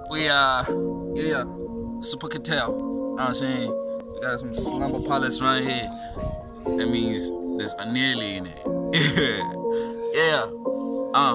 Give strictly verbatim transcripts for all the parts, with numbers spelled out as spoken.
We uh yeah, Super Cartel. You know what I'm saying? We got some slumber pilots right here. That means there's a nearly in it. Yeah. Uh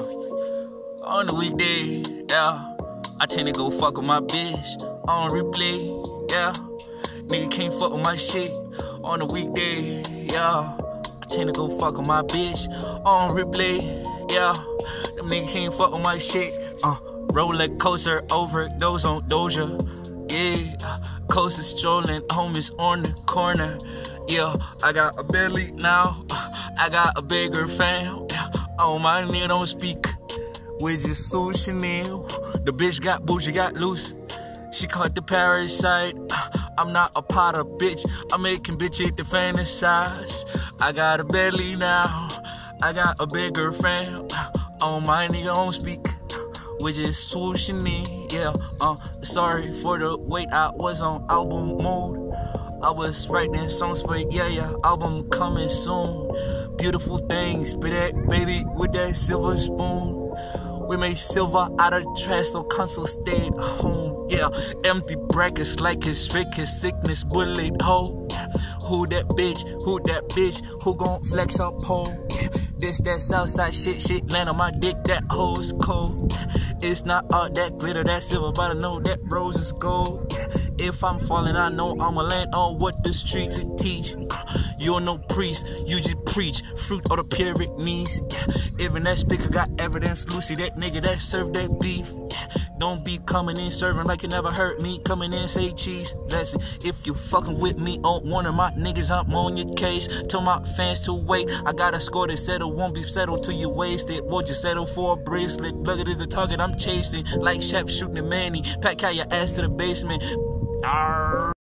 on the weekday, yeah. I tend to go fuck with my bitch on replay, yeah. Nigga can't fuck with my shit on the weekday, yeah. I tend to go fuck with my bitch on replay, yeah. Them niggas can't fuck with my shit, uh. Roller coaster overdose on Doja, yeah. Coaster strolling, homies on the corner, yeah. I got a belly now, I got a bigger fan, yeah. Oh, my nigga don't speak, we just so Chanel. The bitch got bougie, got loose. She caught the parasite. I'm not a pot of bitch. I'm making bitch eat the fantasize. I got a belly now. I got a bigger fan. Oh, my nigga don't speak. We just swooshing in, yeah. Uh, sorry for the wait. I was on album mode. I was writing songs for yeah, yeah. Album coming soon. Beautiful things, spit that baby with that silver spoon. We made silver out of trash, so console stayed home. Yeah, empty brackets like it's fake, his sickness bullet hole. Who that bitch? Who that bitch? Who gon' flex up pole? This that Southside shit, shit land on my dick, that hoe's cold. It's not all that glitter, that silver, but I know that rose is gold. If I'm falling, I know I'ma land on what the streets it teach. You're no priest, you just preach fruit of the Pyrenees. Even that speaker got evidence, Luci, that nigga that served that beef. Don't be coming in serving like you never heard me. Coming in, say cheese. Listen, if you fucking with me on one of my niggas, I'm on your case. Tell my fans to wait. I got a score to settle, won't be settled till you wasted. Won't you settle for a bracelet? Look at this, the target I'm chasing. Like Shep shooting a Manny. Pack out your ass to the basement. Arr.